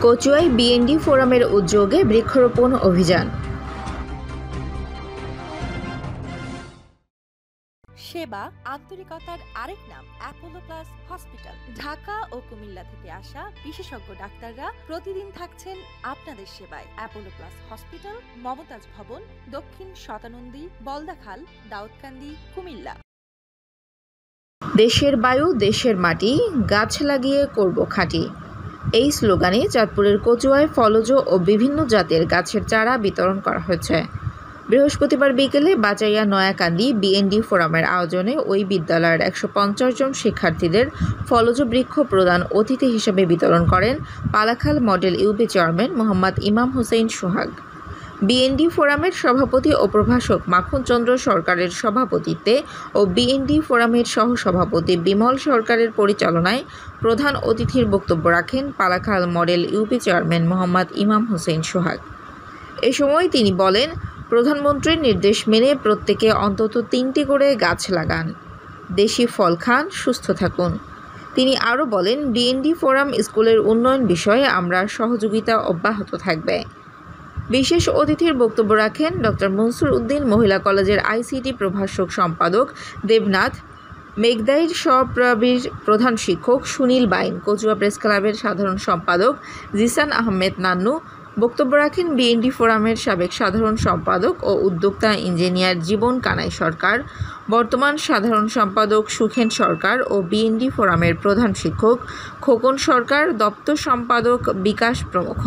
কচুয়ায় BND ফোরামের উদ্যোগে বৃক্ষরোপণ অভিযান। সেবা আন্তরিকতার আরেক নাম অ্যাপোলো প্লাস হসপিটাল। ঢাকা ও কুমিল্লা থেকে আসা বিশেষজ্ঞ ডাক্তাররা প্রতিদিন থাকছেন আপনাদের সেবায়। অ্যাপোলো প্লাস হসপিটাল, মমতাজ ভবন, দক্ষিণ শতানন্দী, বলদাখাল, দাউদকান্দি, কুমিল্লা। দেশের বায়ু, দেশের মাটি, গাছ লাগিয়ে করব খাঁটি। এই স্লোগানে চাঁদপুরের কচুয়ায় ফলজ ও বিভিন্ন জাতের গাছের চারা বিতরণ করা হয়েছে। বৃহস্পতিবার বিকেলে বাচাইয়া নয়াকান্দি বিএনডি ফোরামের আয়োজনে ওই বিদ্যালয়ের 150 জন শিক্ষার্থীদের ফলজ বৃক্ষ প্রদান অতিথি হিসেবে বিতরণ করেন Palakhal model UP chairman Mohammad Imam Hossain সোহাগ। বিএনডি ফোরামের সভাপতি ও প্রভাষক মাখন চন্দ্র সরকারের সভাপতিত্বে ও বিএনডি ফোরামের সহসভাপতি বিমল সরকারের পরিচালনায় প্রধান অতিথির বক্তব্য রাখেন Palakhal model UP chairman Mohammad Imam Hossain সোহাগ। এ সময় তিনি বলেন, প্রধানমন্ত্রীর নির্দেশ মেনে প্রত্যেকে অন্তত 3টি করে গাছ লাগান, দেশি ফল খান, সুস্থ থাকুন। তিনি আরও বলেন, বিএনডি ফোরাম স্কুলের উন্নয়ন বিষয়ে আমরা সহযোগিতা অব্যাহত থাকবে। বিশেষ অতিথির বক্তব্য রাখেন ডক্টর মনসুর উদ্দিন মহিলা কলেজের আইসিটি প্রভাষক সম্পাদক দেবনাথ, মেঘদাইর সপ্রাবীর প্রধান শিক্ষক সুনীল বাইন, কচুয়া প্রেস ক্লাবের সাধারণ সম্পাদক জিসান আহমেদ নান্নু। বক্তব্য রাখেন বিএনডি ফোরামের সাবেক সাধারণ সম্পাদক ও উদ্যোক্তা ইঞ্জিনিয়ার জীবন কানাই সরকার, বর্তমান সাধারণ সম্পাদক সুখেন সরকার ও বিএনডি ফোরামের প্রধান শিক্ষক খোকন সরকার, দপ্তর সম্পাদক বিকাশ প্রমুখ।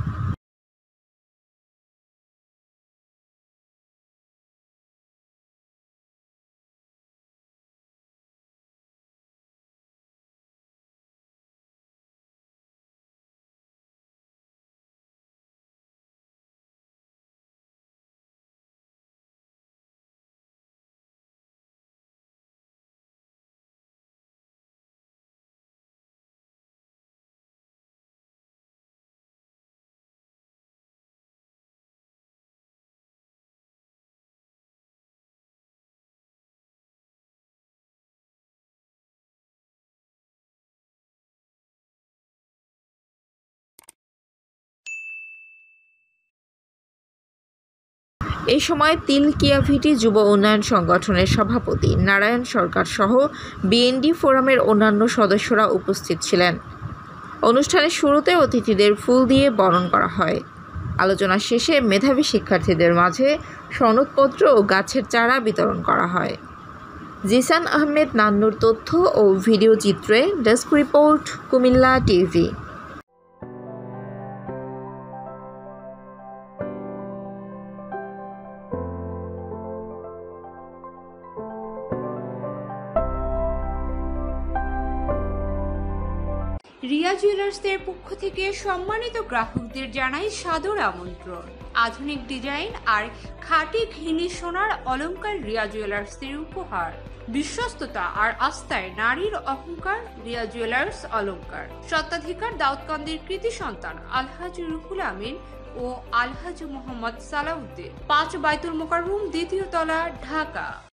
এ সময় তিলকিয়াভিটি যুব উন্নয়ন সংগঠনের সভাপতি নারায়ণ সরকার সহ বিএনডি ফোরামের অন্যান্য সদস্যরা উপস্থিত ছিলেন। অনুষ্ঠানের শুরুতে অতিথিদের ফুল দিয়ে বরণ করা হয়। আলোচনা শেষে মেধাবী শিক্ষার্থীদের মাঝে সনদপত্র ও গাছের চারা বিতরণ করা হয়। জিসান আহমেদ নান্নুর তথ্য ও ভিডিও চিত্রে ডেস্ক রিপোর্ট, কুমিল্লা টিভি। রিয়া জুয়েলার্সের পক্ষ থেকে সম্মানিত গ্রাহকদের জানাই সাদর আমন্ত্রণ। আধুনিক ডিজাইন আর খাঁটি ঘিনি সোনার অলংকার রিয়া জুয়েলার্সের উপহার। বিশ্বস্ততা আর আস্থায় নারীর অহংকার রিয়া জুয়েলার্স অলংকার। স্বত্বাধিকার দাউদকান্দির কৃতি সন্তান আলহাজি রুহুল আমিন ও আলহাজি মোহাম্মদ সালাউদ্দিন, 5 বাইতুল মোকাররম, 2য় তলা, ঢাকা।